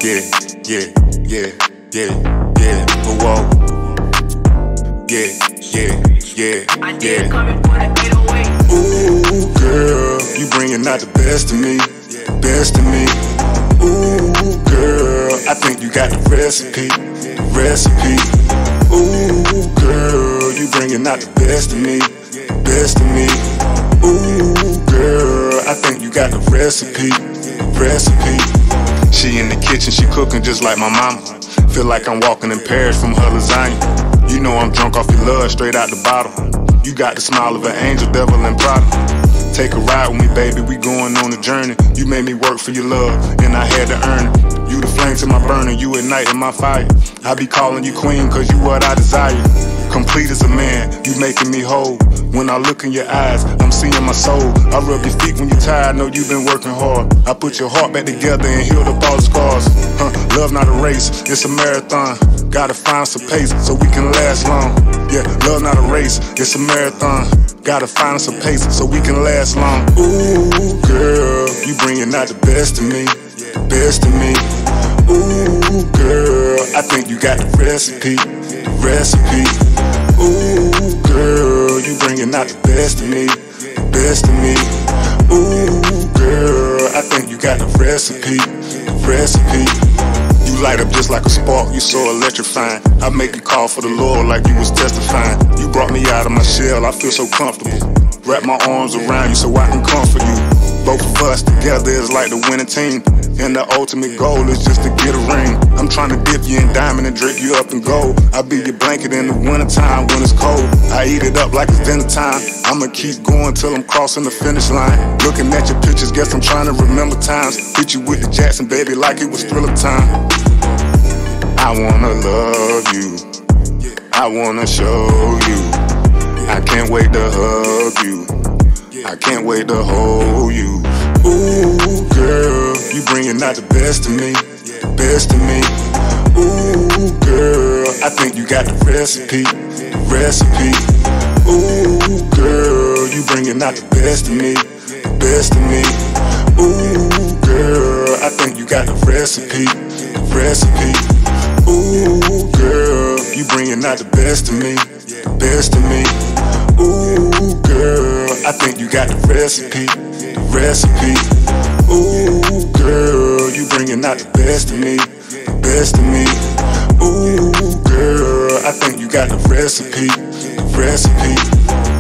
Yeah, yeah, yeah, yeah, yeah. Whoa. Yeah, yeah, yeah, yeah. Ooh, girl, you bringing out the best of me, best of me. Ooh, girl, I think you got the recipe, recipe. Ooh, girl, you bringing out the best of me, best of me. Ooh, girl, I think you got the recipe, recipe. She in the kitchen, she cooking just like my mama. Feel like I'm walking in Paris from her lasagna. You know I'm drunk off your love, straight out the bottle. You got the smile of an angel, devil, and Prada. Take a ride with me, baby, we going on a journey. You made me work for your love, and I had to earn it. You the flame to my burner, you igniting my fire. I be calling you queen, cause you what I desire. Complete as a man, you making me whole. When I look in your eyes, I'm seeing my soul. I rub your feet when you're tired, know you've been working hard. I put your heart back together and healed up all the scars. Love not a race, it's a marathon. Gotta find some pace so we can last long. Yeah, love not a race, it's a marathon. Gotta find some pace so we can last long. Ooh, girl, you bringing out the best of me, best of me. Ooh, girl, I think you got the recipe, recipe. Ooh, girl, you bringing out the best of me, best of me. Ooh, girl, I think you got the recipe, recipe. You light up just like a spark, you so electrifying. I make you call for the Lord like you was testifying. You brought me out of my shell, I feel so comfortable. Wrap my arms around you so I can comfort you. Both of us together is like the winning team, and the ultimate goal is just to get a ring. I'm trying to dip you in diamond and drip you up in gold. I'll be your blanket in the wintertime when it's cold. I eat it up like it's dinner time. I'ma keep going till I'm crossing the finish line. Looking at your pictures, guess I'm trying to remember times. Hit you with the Jackson, baby, like it was Thriller time. I wanna love you, I wanna show you. I can't wait to hug you, I can't wait to hold you. Ooh, girl, you bringing out the best of me, best of me. Ooh, girl, I think you got the recipe, recipe. Ooh, girl, you bringing out the best of me, best of me. Ooh, girl, I think you got the recipe, recipe. Ooh, girl, you bringing out the best of me, best of me. Ooh, girl, I think you got the recipe, recipe. Ooh, girl, you bringing out the best of me, best of me. Ooh, girl, I think you got the recipe, recipe.